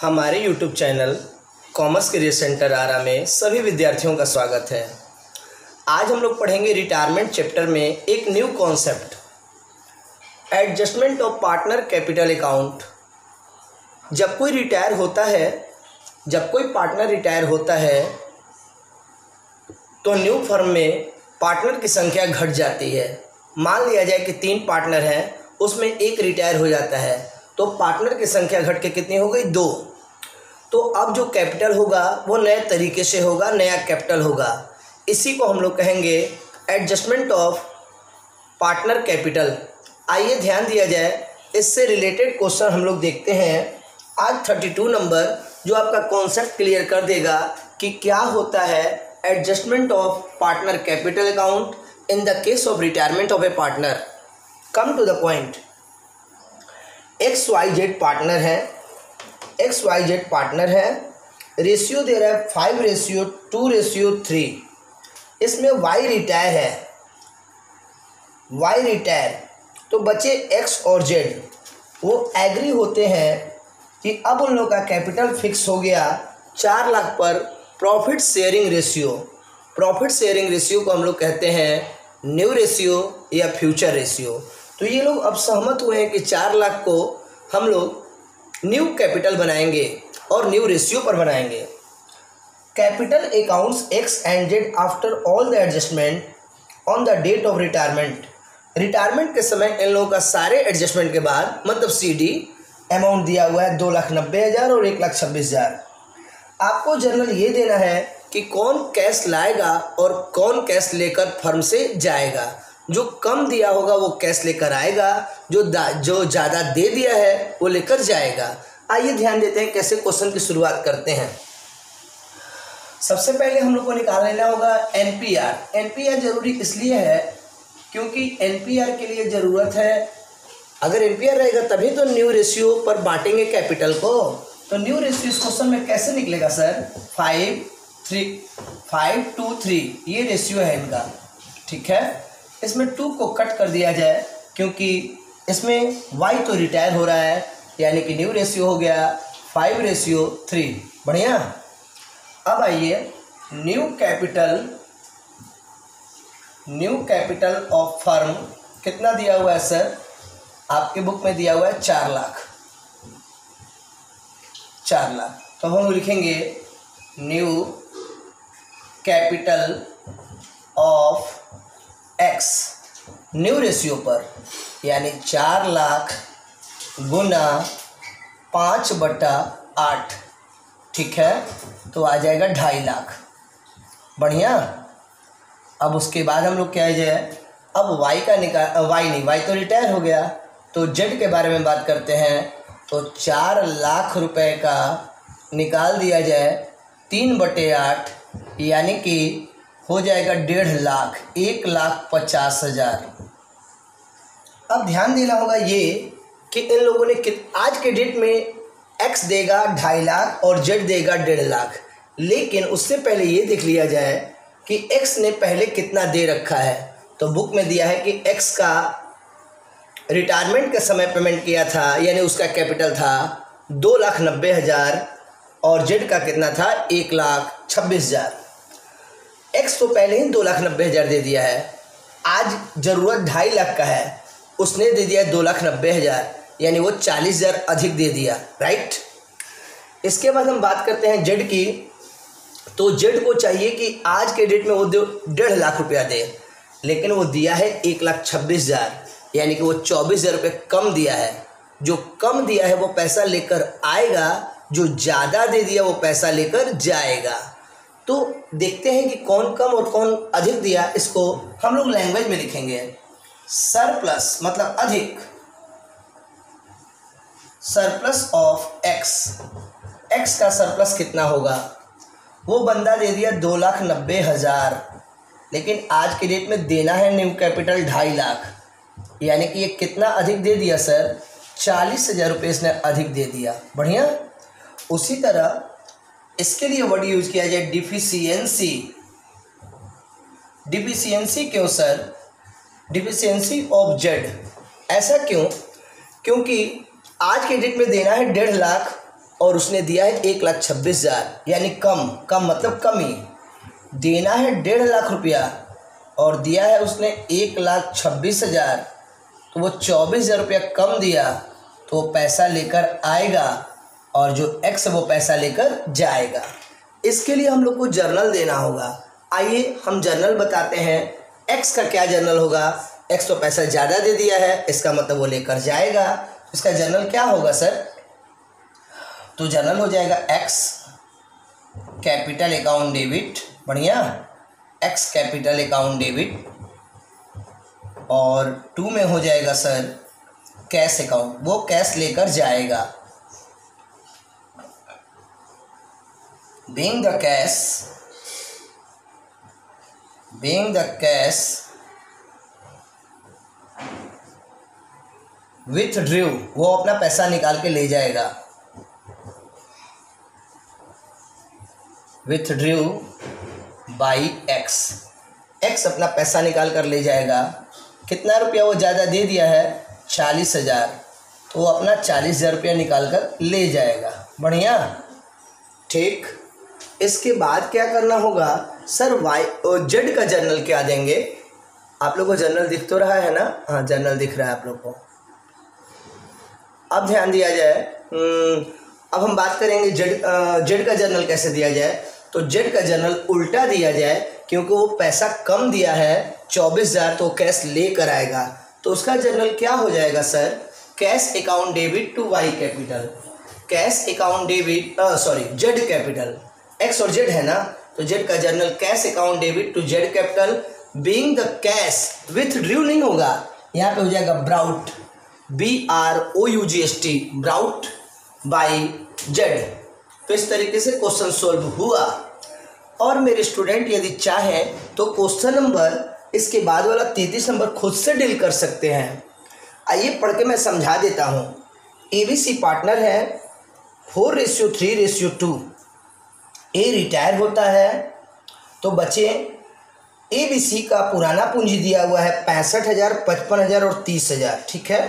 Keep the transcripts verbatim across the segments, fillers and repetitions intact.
हमारे YouTube channel commerce career centre Arrah में सभी विद्यार्थियों का स्वागत है। आज हम लोग पढ़ेंगे रिटायरमेंट चैप्टर में एक new concept, adjustment of partner capital account. जब कोई रिटायर होता है जब कोई पार्टनर रिटायर होता है तो न्यू फर्म में पार्टनर की संख्या घट जाती है। मान लिया जाए कि तीन पार्टनर हैं, उसमें एक रिटायर हो जाता है तो पार्टनर की संख्या घट के कितनी हो गई? दो। तो अब जो कैपिटल होगा वो नए तरीके से होगा, नया कैपिटल होगा। इसी को हम लोग कहेंगे एडजस्टमेंट ऑफ पार्टनर कैपिटल। आइए ध्यान दिया जाए, इससे रिलेटेड क्वेश्चन हम लोग देखते हैं। आज बत्तीस नंबर जो आपका कॉन्सेप्ट क्लियर कर देगा कि क्या होता है adjustment of partner capital account in the case of retirement of a partner. Come to the point. X Y Z partner है एक्स वाई जेड पार्टनर है रेशियो दे रहा है five ratio two ratio three. इसमें Y retire है, Y retire तो बचे x और जेड। वो एग्री होते हैं कि अब उन लोग का कैपिटल फिक्स हो गया चार लाख पर profit sharing ratio. Profit sharing ratio को हम लोग कहते हैं न्यू रेशियो या फ्यूचर रेशियो। तो ये लोग अब सहमत हुए हैं कि चार लाख को हम लोग न्यू कैपिटल बनाएंगे और न्यू रेशियो पर बनाएंगे। Capital accounts X and Z after all the adjustment on the date of retirement. Retirement के समय इन लोगों का सारे एडजस्टमेंट के बाद मतलब सी डी अमाउंट दिया हुआ है दो लाख नब्बे हज़ार और एक लाख छब्बीस हज़ार। आपको जनरल ये देना है कि कौन कैश लाएगा और कौन कैश लेकर फर्म से जाएगा। जो कम दिया होगा वो कैश लेकर आएगा, जो जो ज़्यादा दे दिया है वो लेकर जाएगा। आइए ध्यान देते हैं कैसे क्वेश्चन की शुरुआत करते हैं। सबसे पहले हम लोग को निकाल लेना होगा एनपीआर। एनपीआर जरूरी इसलिए है क्योंकि एनपीआर के लिए ज़रूरत है, अगर एनपीआर रहेगा तभी तो न्यू रेशियो पर बांटेंगे कैपिटल को। तो न्यू रेशियो इस क्वेश्चन में कैसे निकलेगा sir? Five three five two three ये रेशियो है इनका, ठीक है। इसमें टू को कट कर दिया जाए क्योंकि इसमें वाई तो रिटायर हो रहा है, यानी कि न्यू रेशियो हो गया फाइव रेशियो थ्री। बढ़िया। अब आइए new capital new capital of firm कितना दिया हुआ है सर? आपके बुक में दिया हुआ है चार लाख चार लाख तो हम लिखेंगे new capital of X new ratio पर, यानी चार लाख गुना पाँच बटा आठ, ठीक है। तो आ जाएगा ढाई लाख। बढ़िया। अब उसके बाद हम लोग क्या जाए, अब वाई का निकाल वाई नहीं वाई तो रिटायर हो गया, तो जेड के बारे में बात करते हैं। तो चार लाख रुपए का निकाल दिया जाए तीन बटे आठ, यानी कि हो जाएगा डेढ़ लाख एक लाख पचास हज़ार। अब ध्यान देना होगा ये कि इन लोगों ने कित आज के डेट में एक्स देगा ढाई लाख और जेड देगा डेढ़ लाख, लेकिन उससे पहले ये देख लिया जाए कि एक्स ने पहले कितना दे रखा है। तो बुक में दिया है कि एक्स का रिटायरमेंट के समय पेमेंट किया था, यानी उसका कैपिटल था दो लाख नब्बे हज़ार और जेड का कितना था एक लाख छब्बीस हज़ार। एक्स तो पहले ही दो लाख नब्बे हज़ार दे दिया है, आज ज़रूरत ढाई लाख का है, उसने दे दिया दो लाख नब्बे हज़ार, यानी वो चालीस हज़ार अधिक दे दिया, राइट। इसके बाद हम बात करते हैं जेड की। तो जेड को चाहिए कि आज के डेट में वो डेढ़ लाख रुपया दे, लेकिन वो दिया है एक लाख छब्बीस हज़ार, यानी कि वो चौबीस हज़ार रुपये कम दिया है। जो कम दिया है वो पैसा लेकर आएगा, जो ज़्यादा दे दिया वो पैसा लेकर जाएगा। तो देखते हैं कि कौन कम और कौन अधिक दिया। इसको हम लोग लैंग्वेज में लिखेंगे सरप्लस मतलब अधिक, सरप्लस ऑफ एक्स। एक्स का सरप्लस कितना होगा? वो बंदा दे दिया दो लाख नब्बे हज़ार, लेकिन आज के डेट में देना है न्यू कैपिटल ढाई लाख, यानी कि ये कितना अधिक दे दिया सर? चालीस हज़ार रुपये इसने अधिक दे दिया। बढ़िया। उसी तरह इसके लिए वर्ड यूज किया जाए डिफिशियंसी। डिफिशियंसी क्यों सर? Deficiency of Z. ऐसा क्यों? क्योंकि आज के डेट में देना है डेढ़ लाख और उसने दिया है एक लाख छब्बीस हज़ार, यानी कम कम मतलब कमी। देना है डेढ़ लाख रुपया और दिया है उसने एक लाख छब्बीस हज़ार, तो वो चौबीस हज़ार रुपया कम दिया, तो वो पैसा लेकर आएगा और जो एक्स वो पैसा लेकर जाएगा। इसके लिए हम लोग को जर्नल देना होगा। आइए हम जर्नल बताते हैं। एक्स का क्या जर्नल होगा? एक्स तो पैसा ज़्यादा दे दिया है, इसका मतलब वो लेकर जाएगा। इसका जर्नल क्या होगा सर? तो जर्नल हो जाएगा एक्स कैपिटल अकाउंट डेबिट, बढ़िया, एक्स कैपिटल अकाउंट डेबिट, और टू में हो जाएगा सर कैश अकाउंट, वो कैश लेकर जाएगा। Being the cash being the cash withdrawn, वो अपना पैसा निकाल के ले जाएगा। विथड्रू बाई एक्स, एक्स अपना पैसा निकाल कर ले जाएगा। कितना रुपया वो ज़्यादा दे दिया है? चालीस हज़ार, तो वो अपना चालीस हज़ार रुपया निकाल कर ले जाएगा। बढ़िया, ठीक। इसके बाद क्या करना होगा सर? वाई और जेड का जर्नल क्या देंगे? आप लोग को जर्नल दिख तो रहा है ना? हाँ, जर्नल दिख रहा है आप लोग को। अब ध्यान दिया जाए, अब हम बात करेंगे जेड जेड का जर्नल कैसे दिया जाए। तो जेड का जर्नल उल्टा दिया जाए, क्योंकि वो पैसा कम दिया है चौबीस हज़ार, तो कैश लेकर आएगा। तो उसका जर्नल क्या हो जाएगा sir? Cash account debit to Y capital, cash account debit sorry Z capital, X और जेड है ना, तो जेड का journal cash account debit to Z capital being the cash withdraw नहीं होगा, यहाँ पे हो जाएगा brought, B R O U G H T, brought by Z. तो इस तरीके से क्वेश्चन सोल्व हुआ। और मेरे स्टूडेंट यदि चाहें तो क्वेश्चन नंबर इसके बाद वाला तैंतीस नंबर खुद से डील कर सकते हैं। आइए पढ़ के मैं समझा देता हूँ। ए बी सी पार्टनर है, four ratio three ratio two. A retire होता है, तो बचे ए बी सी का पुराना पूंजी दिया हुआ है पैंसठ हज़ार, पचपन हज़ार और तीस हज़ार, ठीक है।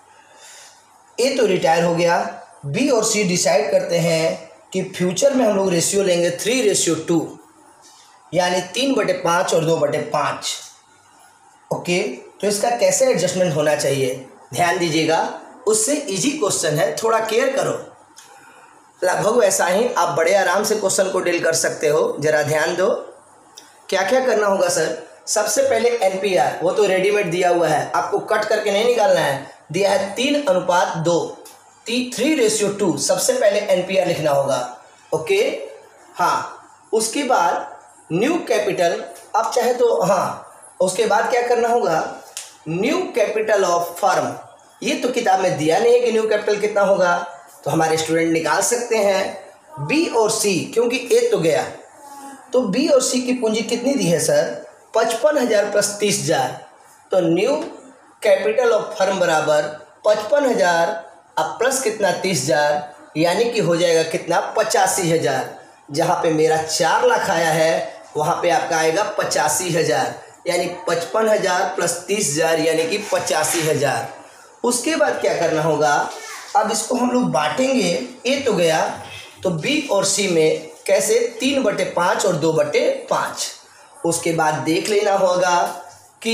ए तो रिटायर हो गया। बी और सी डिसाइड करते हैं कि फ्यूचर में हम लोग रेशियो लेंगे थ्री रेशियो टू, यानी तीन बटे पाँच और दो बटे पाँच। ओके, तो इसका कैसे एडजस्टमेंट होना चाहिए ध्यान दीजिएगा, उससे इजी क्वेश्चन है, थोड़ा केयर करो। लगभग वैसा ही आप बड़े आराम से क्वेश्चन को डील कर सकते हो, जरा ध्यान दो। क्या क्या करना होगा सर? सबसे पहले एन पी आर, वो तो रेडीमेड दिया हुआ है, आपको कट करके नहीं निकालना है। दिया है तीन अनुपात दो, ती थ्री रेशियो टू, सबसे पहले एन पी आर लिखना होगा। ओके, हाँ, उसके बाद न्यू कैपिटल, आप चाहे तो हाँ, उसके बाद क्या करना होगा? New capital of firm. ये तो किताब में दिया नहीं है कि न्यू कैपिटल कितना होगा, तो हमारे स्टूडेंट निकाल सकते हैं। बी और सी, क्योंकि ए तो गया, तो बी और सी की पूंजी कितनी दी है सर? पचपन हज़ार प्लस तीस हज़ार। तो न्यू कैपिटल ऑफ फर्म बराबर पचपन हज़ार अब प्लस कितना तीस हज़ार, यानी कि हो जाएगा कितना? पचासी हज़ार। जहाँ पे मेरा चार लाख आया है वहाँ पे आपका आएगा पचासी हज़ार, यानी पचपन हज़ार प्लस तीस हज़ार यानी कि पचासी हज़ार। उसके बाद क्या करना होगा? अब इसको हम लोग बांटेंगे। ए तो गया, तो बी और सी में कैसे? तीन बटे पाँच और दो बटे पाँच। उसके बाद देख लेना होगा कि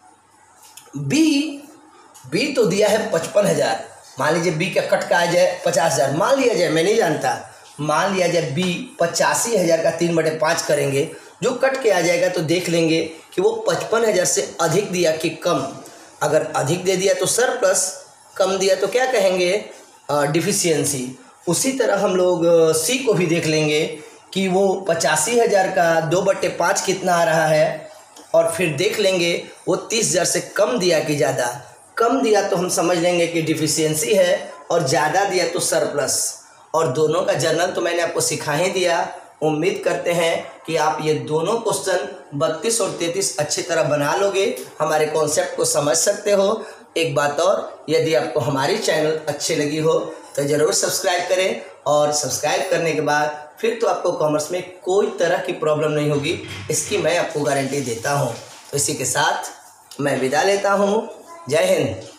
बी बी तो दिया है पचपन हज़ार, मान लीजिए बी का कट का आ जाए पचास हज़ार, मान लिया जाए, मैं नहीं जानता, मान लिया जाए बी पचासी हज़ार का तीन बटे पाँच करेंगे, जो कट के आ जाएगा तो देख लेंगे कि वो पचपन हज़ार से अधिक दिया कि कम। अगर अधिक दे दिया तो सरप्लस, कम दिया तो क्या कहेंगे? डिफिशियंसी। उसी तरह हम लोग सी को भी देख लेंगे कि वो पचासी हज़ार का दो बट्टे पाँच कितना आ रहा है, और फिर देख लेंगे वो तीस हज़ार से कम दिया कि ज़्यादा। कम दिया तो हम समझ लेंगे कि डिफिशियंसी है, और ज़्यादा दिया तो सरप्लस। और दोनों का जर्नल तो मैंने आपको सिखा ही दिया। उम्मीद करते हैं कि आप ये दोनों क्वेश्चन बत्तीस और तैंतीस अच्छी तरह बना लोगे, हमारे कॉन्सेप्ट को समझ सकते हो। एक बात और, यदि आपको हमारी चैनल अच्छी लगी हो तो ज़रूर सब्सक्राइब करें, और सब्सक्राइब करने के बाद फिर तो आपको कॉमर्स में कोई तरह की प्रॉब्लम नहीं होगी, इसकी मैं आपको गारंटी देता हूँ। तो इसी के साथ मैं विदा लेता हूँ। जय हिंद।